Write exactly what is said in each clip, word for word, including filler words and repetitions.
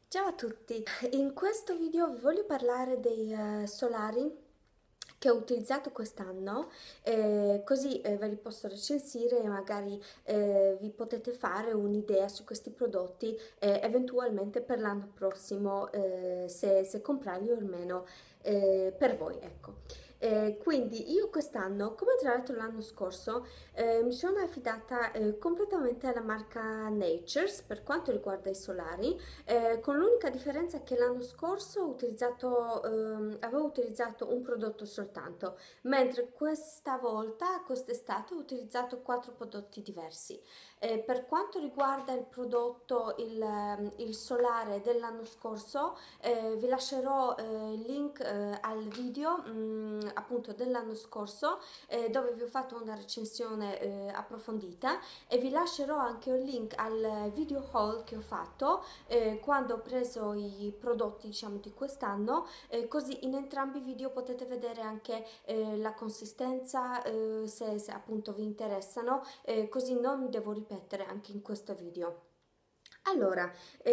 Ciao a tutti, in questo video vi voglio parlare dei eh, solari che ho utilizzato quest'anno, eh, così eh, ve li posso recensire e magari eh, vi potete fare un'idea su questi prodotti eh, eventualmente per l'anno prossimo, eh, se, se comprarli o meno eh, per voi, ecco. Eh, quindi io quest'anno, come tra l'altro l'anno scorso, eh, mi sono affidata eh, completamente alla marca Natures per quanto riguarda i solari, eh, con l'unica differenza che l'anno scorso ho utilizzato, ehm, avevo utilizzato un prodotto soltanto, mentre questa volta, quest'estate, ho utilizzato quattro prodotti diversi. Eh, per quanto riguarda il prodotto, il, ehm, il solare dell'anno scorso, eh, vi lascerò eh, il link eh, al video mh, appunto dell'anno scorso, eh, dove vi ho fatto una recensione eh, approfondita, e vi lascerò anche un link al video haul che ho fatto eh, quando ho preso i prodotti, diciamo, di quest'anno, eh, così in entrambi i video potete vedere anche eh, la consistenza, eh, se, se appunto vi interessano, eh, così non mi devo ripetere anche in questo video. Allora,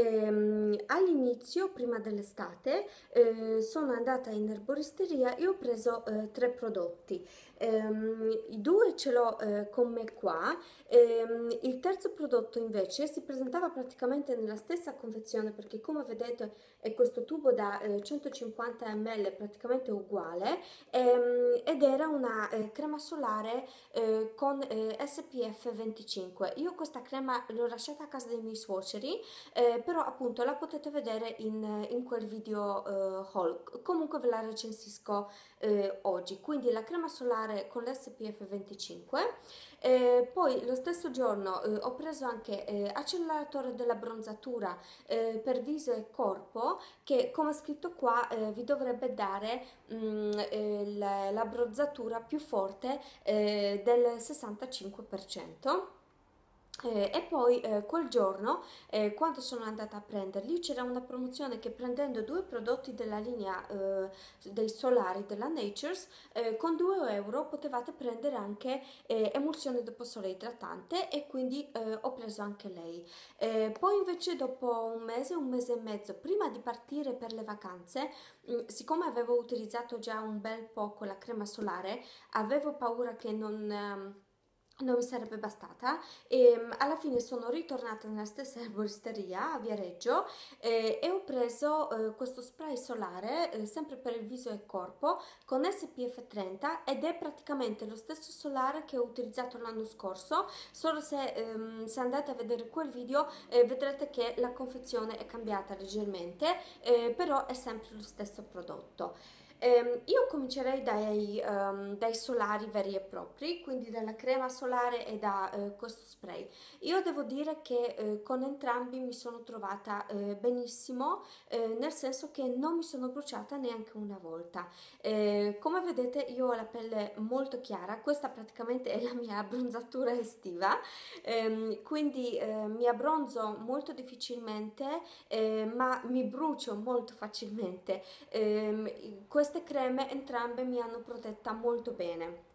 ehm, all'inizio, prima dell'estate, eh, sono andata in erboristeria e ho preso eh, tre prodotti. Ehm, i due ce l'ho eh, con me qua. Ehm, il terzo prodotto invece si presentava praticamente nella stessa confezione, perché come vedete è questo tubo da eh, centocinquanta millilitri praticamente uguale, ehm, ed era una eh, crema solare eh, con eh, S P F venticinque. Io questa crema l'ho lasciata a casa dei miei suoceri, eh, però appunto la potete vedere in, in quel video eh, haul. Comunque ve la recensisco eh, oggi. Quindi la crema solare con l'S P F venticinque. Eh, poi lo stesso giorno eh, ho preso anche eh, acceleratore della bronzatura eh, per viso e corpo, che come scritto qua eh, vi dovrebbe dare mm, eh, la, la bronzatura più forte eh, del sessantacinque per cento. Eh, e poi eh, quel giorno, eh, quando sono andata a prenderli, c'era una promozione che prendendo due prodotti della linea eh, dei solari della Natures, eh, con due euro potevate prendere anche eh, emulsione dopo sole idratante, e quindi eh, ho preso anche lei. Eh, poi invece dopo un mese, un mese e mezzo, prima di partire per le vacanze, mh, siccome avevo utilizzato già un bel po' con la crema solare, avevo paura che non... ehm, non mi sarebbe bastata, e mm, alla fine sono ritornata nella stessa erboristeria a Viareggio, eh, e ho preso eh, questo spray solare eh, sempre per il viso e corpo con S P F trenta, ed è praticamente lo stesso solare che ho utilizzato l'anno scorso, solo se, ehm, se andate a vedere quel video eh, vedrete che la confezione è cambiata leggermente, eh, però è sempre lo stesso prodotto. Ehm, io comincerei dai, ehm, dai solari veri e propri, quindi dalla crema solare e da eh, questo spray. Io devo dire che eh, con entrambi mi sono trovata eh, benissimo, eh, nel senso che non mi sono bruciata neanche una volta. Eh, come vedete io ho la pelle molto chiara, questa praticamente è la mia abbronzatura estiva, ehm, quindi eh, mi abbronzo molto difficilmente, eh, ma mi brucio molto facilmente. Ehm, queste creme entrambe mi hanno protetta molto bene.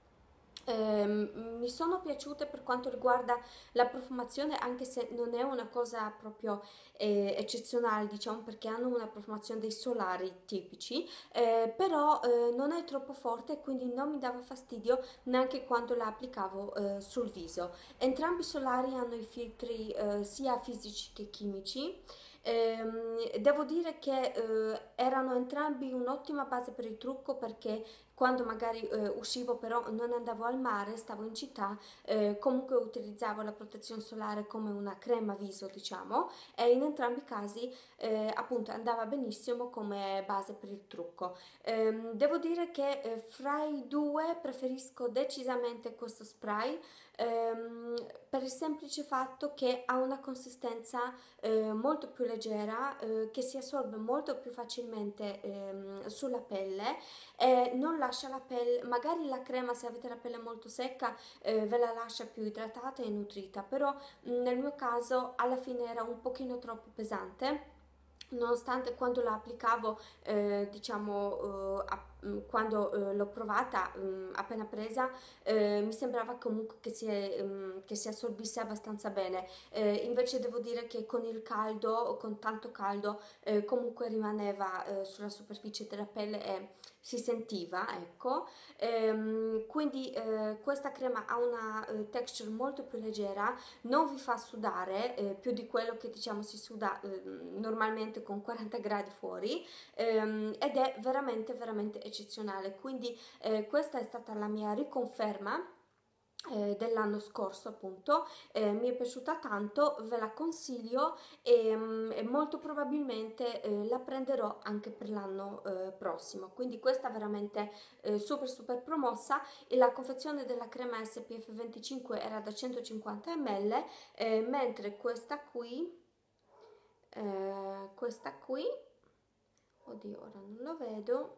Ehm, mi sono piaciute per quanto riguarda la profumazione, anche se non è una cosa proprio eh, eccezionale, diciamo, perché hanno una profumazione dei solari tipici, eh, però eh, non è troppo forte e quindi non mi dava fastidio neanche quando la applicavo eh, sul viso. Entrambi i solari hanno i filtri eh, sia fisici che chimici. Ehm, devo dire che eh, erano entrambi un'ottima base per il trucco, perché quando magari eh, uscivo però non andavo al mare, stavo in città, eh, comunque utilizzavo la protezione solare come una crema viso, diciamo, e in entrambi i casi eh, appunto andava benissimo come base per il trucco. Ehm, devo dire che eh, fra i due preferisco decisamente questo spray, ehm, per il semplice fatto che ha una consistenza eh, molto più leggera, eh, che si assorbe molto più facilmente ehm, sulla pelle, e non lascia la pelle, magari la crema, se avete la pelle molto secca, eh, ve la lascia più idratata e nutrita, però mh, nel mio caso alla fine era un pochino troppo pesante, nonostante quando la applicavo, eh, diciamo, eh, a mh, quando eh, l'ho provata mh, appena presa, eh, mi sembrava comunque che si, mh, che si assorbisse abbastanza bene. Eh, invece devo dire che con il caldo, o con tanto caldo, eh, comunque rimaneva eh, sulla superficie della pelle e si sentiva, ecco. Ehm, quindi eh, questa crema ha una eh, texture molto più leggera, non vi fa sudare eh, più di quello che diciamo si suda eh, normalmente con quaranta gradi fuori, ehm, ed è veramente veramente eccezionale. Quindi eh, questa è stata la mia riconferma eh, dell'anno scorso, appunto. Eh, mi è piaciuta tanto, ve la consiglio e, mm, e molto probabilmente eh, la prenderò anche per l'anno eh, prossimo. Quindi questa veramente eh, super super promossa. E la confezione della crema S P F venticinque era da centocinquanta millilitri, eh, mentre questa qui eh, questa qui, oddio, ora non lo vedo.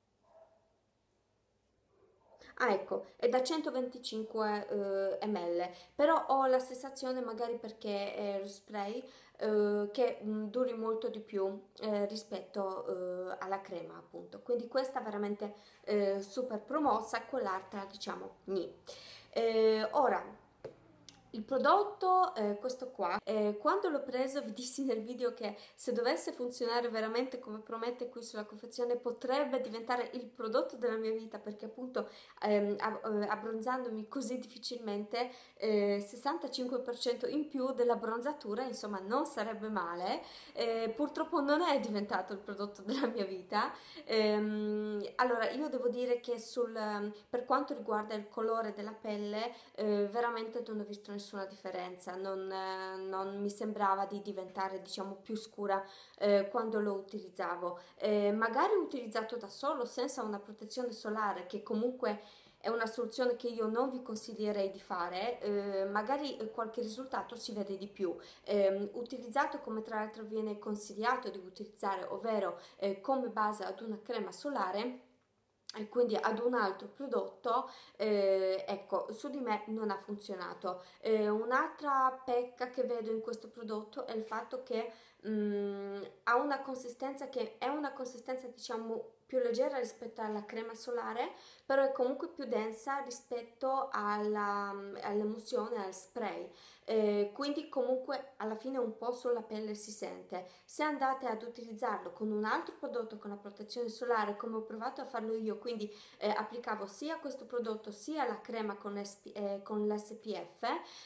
Ah, ecco, è da centoventicinque eh, millilitri, però ho la sensazione, magari perché è lo spray, eh, che mh, duri molto di più eh, rispetto eh, alla crema, appunto. Quindi questa veramente eh, super promossa, con l'altra diciamo ni. Eh, ora, il prodotto, eh, questo qua, eh, quando l'ho preso vi dissi nel video che se dovesse funzionare veramente come promette qui sulla confezione potrebbe diventare il prodotto della mia vita, perché appunto ehm, ab- eh, abbronzandomi così difficilmente, eh, sessantacinque per cento in più della bronzatura, insomma non sarebbe male. Eh, purtroppo non è diventato il prodotto della mia vita. Ehm, allora io devo dire che sul, per quanto riguarda il colore della pelle, eh, veramente non ho visto nessuna differenza, non, eh, non mi sembrava di diventare diciamo più scura eh, quando lo utilizzavo. Eh, magari utilizzato da solo senza una protezione solare, che comunque è una soluzione che io non vi consiglierei di fare, eh, magari eh, qualche risultato si vede di più. Eh, utilizzato come tra l'altro viene consigliato di utilizzare, ovvero eh, come base ad una crema solare e quindi ad un altro prodotto, eh, ecco, su di me non ha funzionato. Eh, un'altra pecca che vedo in questo prodotto è il fatto che mm, ha una consistenza che è una consistenza diciamo più leggera rispetto alla crema solare, però è comunque più densa rispetto alla, all'emulsione, al spray. Eh, quindi comunque alla fine un po' sulla pelle si sente. Se andate ad utilizzarlo con un altro prodotto con la protezione solare, come ho provato a farlo io, quindi eh, applicavo sia questo prodotto sia la crema con, S P eh, con l'S P F,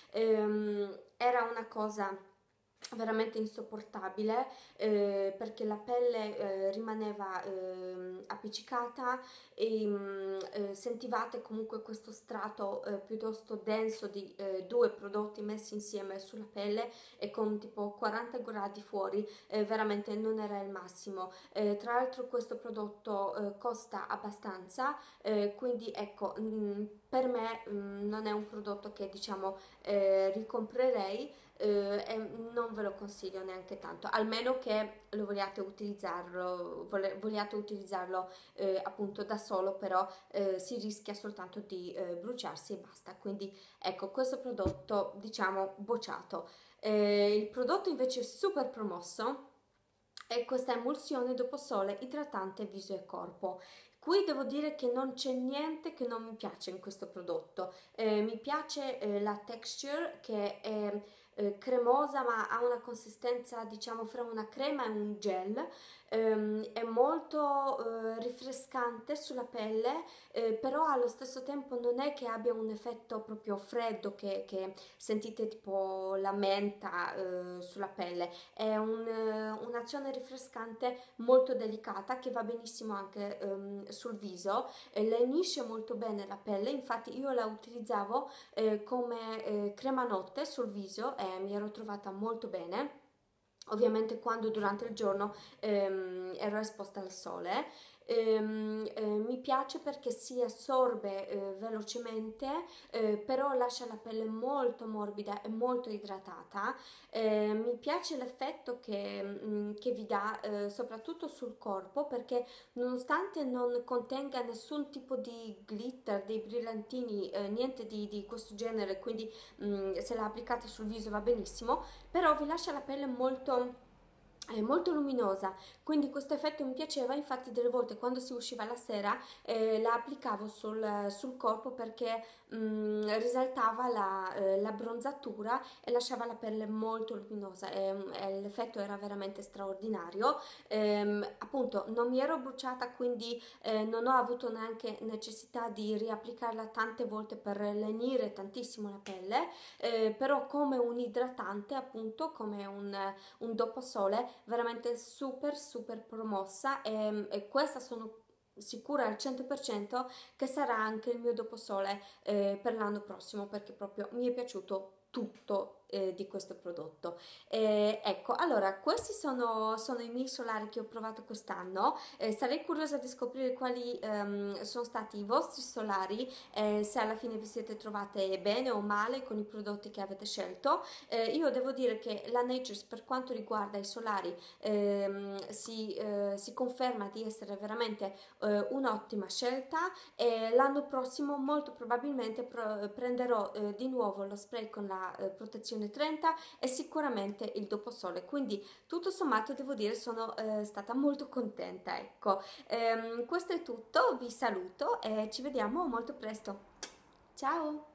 ehm, era una cosa veramente insopportabile, eh, perché la pelle eh, rimaneva eh, appiccicata e mh, eh, sentivate comunque questo strato eh, piuttosto denso di eh, due prodotti messi insieme sulla pelle e con tipo quaranta gradi fuori, eh, veramente non era il massimo. Eh, tra l'altro questo prodotto eh, costa abbastanza, eh, quindi ecco, mh, per me mh, non è un prodotto che diciamo eh, ricomprerei, eh, e non ve lo consiglio neanche tanto, almeno che lo vogliate utilizzarlo, vole- vogliate utilizzarlo eh, appunto da solo, però eh, si rischia soltanto di eh, bruciarsi e basta. Quindi ecco, questo prodotto diciamo bocciato. Eh, il prodotto invece super promosso è questa emulsione dopo sole idratante viso e corpo. Qui devo dire che non c'è niente che non mi piace in questo prodotto. Eh, mi piace eh, la texture, che è eh, cremosa ma ha una consistenza diciamo fra una crema e un gel. Ehm, è molto eh, rinfrescante sulla pelle, eh, però allo stesso tempo non è che abbia un effetto proprio freddo, che, che sentite tipo la menta eh, sulla pelle. È un, eh, un'azione rinfrescante molto delicata che va benissimo anche ehm, sul viso, eh, lenisce molto bene la pelle. Infatti io la utilizzavo eh, come eh, crema notte sul viso e mi ero trovata molto bene. Ovviamente quando durante il giorno ehm, ero esposta al sole. Ehm, eh, mi piace perché si assorbe eh, velocemente, eh, però lascia la pelle molto morbida e molto idratata. Eh, mi piace l'effetto che, mm, che vi dà eh, soprattutto sul corpo, perché nonostante non contenga nessun tipo di glitter, dei brillantini, eh, niente di, di questo genere, quindi mm, se la applicate sul viso va benissimo, però vi lascia la pelle molto è molto luminosa, quindi questo effetto mi piaceva. Infatti delle volte quando si usciva la sera eh, la applicavo sul, sul corpo perché mm, risaltava la, eh, la bronzatura e lasciava la pelle molto luminosa e, e l'effetto era veramente straordinario. Ehm, appunto non mi ero bruciata, quindi eh, non ho avuto neanche necessità di riapplicarla tante volte per lenire tantissimo la pelle, eh, però come un idratante, appunto come un un doposole veramente super super promossa, e, e questa sono sicura al cento per cento che sarà anche il mio doposole eh, per l'anno prossimo, perché proprio mi è piaciuto tutto eh, di questo prodotto. Eh, ecco, allora questi sono, sono i miei solari che ho provato quest'anno. Eh, sarei curiosa di scoprire quali ehm, sono stati i vostri solari, eh, se alla fine vi siete trovate bene o male con i prodotti che avete scelto. Eh, io devo dire che la Natures, per quanto riguarda i solari, ehm, si, eh, si conferma di essere veramente eh, un'ottima scelta, e l'anno prossimo molto probabilmente pro- prenderò eh, di nuovo lo spray con la eh, protezione trenta e sicuramente il doposole, quindi tutto sommato devo dire sono eh, stata molto contenta, ecco. Ehm, questo è tutto, vi saluto e ci vediamo molto presto. Ciao!